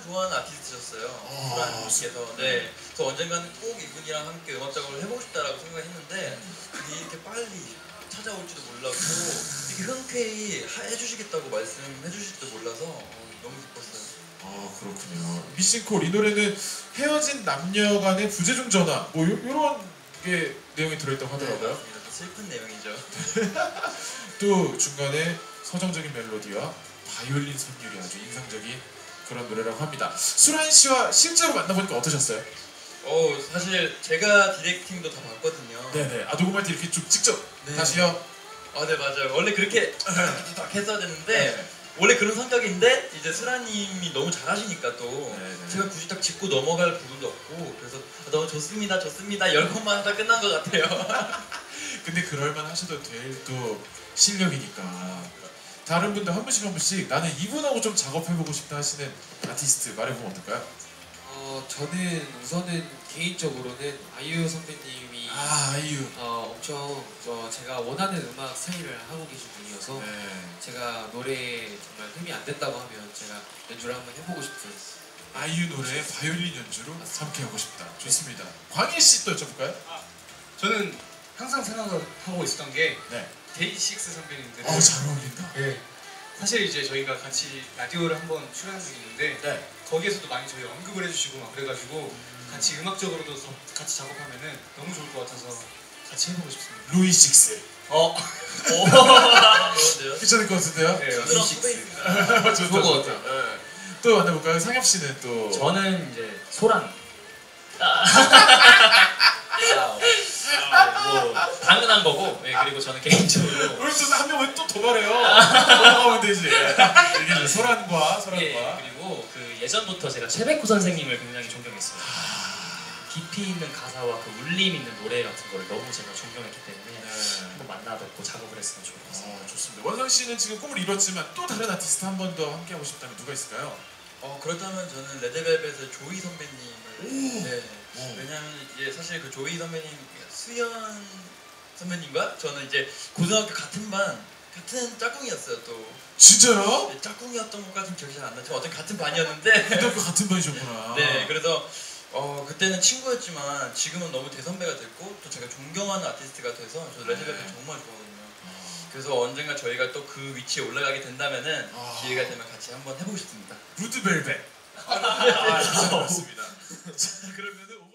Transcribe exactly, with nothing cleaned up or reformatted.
좋아하는 아티스트셨어요. 아, 프란님께서. 네. 저 언젠가는 꼭 이분이랑 함께 음악 작업을 해보고 싶다라고 생각했는데 그게 이렇게 빨리 찾아올지도 몰랐고 이렇게 흔쾌히 해주시겠다고 말씀해주실지도 몰라서 어, 너무 기뻤어요. 아 그렇군요. 미싱콜 이 노래는 헤어진 남녀 간의 부재중 전화 뭐 요, 요런 게 내용이 들어있다고 하더라고요. 네, 맞습니다. 슬픈 내용이죠. 또 중간에 서정적인 멜로디와 바이올린 선율이 아주 인상적인 그런 노래라고 합니다. 수란 씨와 실제로 만나보니까 어떠셨어요? 어 사실 제가 디렉팅도 다 봤거든요. 네네. 아 녹음할 때 이렇게 쭉 직접 네. 다시요? 아 네 맞아요. 원래 그렇게 딱 했어야 되는데 네. 원래 그런 성격인데 이제 수라님이 너무 잘하시니까 또 네네. 제가 굳이 딱 짚고 넘어갈 부분도 없고 그래서 아, 너무 좋습니다 좋습니다 열 번만 하다 끝난 것 같아요. 근데 그럴만 하셔도 될 또 실력이니까 다른 분들 한 분씩 한 분씩 나는 이분하고 좀 작업해보고 싶다 하시는 아티스트 말해보면 어떨까요? 어 저는 우선은 개인적으로는 아이유 선배님이 아 아이유. 어, 엄청 어, 제가 원하는 음악 스타일을 하고 계신 분이어서 네. 제가 노래에 정말 흠이 안 된다고 하면 제가 연주를 한번 해보고 싶은. 아이유 노래에 바이올린 연주로 함께하고 싶다. 좋습니다. 광희 씨 또 여쭤볼까요? 저는 항상 생각하고 있었던 게 네. 데이식스 선배님들. 어, 잘 어울린다. 네. 사실 이제 저희가 같이 라디오를 한번 출연한 적이 있는데 네. 거기에서도 많이 저희 언급을 해주시고 막 그래가지고 같이 음악적으로도 더 같이 작업하면은 너무 좋을 것 같아서 같이 해보고 싶습니다. 루이식스. 어. 오. 그런데요? 괜찮을 것 같은데요? 네, 그런 루이식스. 후배입니다. 좋다, 좋은 것 좋다. 네. 또 만나볼까요? 상엽 씨는 또 저는 이제 소란. 아, 뭐 당연한 거고. 네, 그리고 저는 개인적으로 우리 또한 명은 또 도발해요. 넘어가면 되지. 이게 소란과 소란과. 예, 그리고 그 예전부터 제가 최백호 선생님을 굉장히 존경했어요. 깊이 있는 가사와 그 울림 있는 노래 같은 거를 너무 제가 존경했기 때문에 네. 한번 만나 뵙고 작업을 했으면 좋을 것 같습니다. 어, 좋습니다. 원상 씨는 지금 꿈을 이뤘지만 또 다른 아티스트 한 번 더 함께하고 싶다면 누가 있을까요? 어 그렇다면 저는 레드벨벳의 조이 선배님을 오. 네 오. 왜냐하면 이제 사실 그 조이 선배님 수연 선배님과 저는 이제 고등학교 같은 반 같은 짝꿍이었어요 또. 진짜요? 네, 짝꿍이었던 것까지는 기억이 잘 안 나지만 어쨌든 같은 반이었는데 고등학교 같은 반이셨구나. 네 그래서 어 그때는 친구였지만 지금은 너무 대선배가 됐고 또 제가 존경하는 아티스트가 돼서 저 레드벨벳 네. 정말 좋아하거든요. 아, 그래서 언젠가 저희가 또 그 위치에 올라가게 된다면은 아. 기회가 되면 같이 한번 해보고 싶습니다. 루드벨벳. 아, 아, 맞습니다. 자, 그러면은.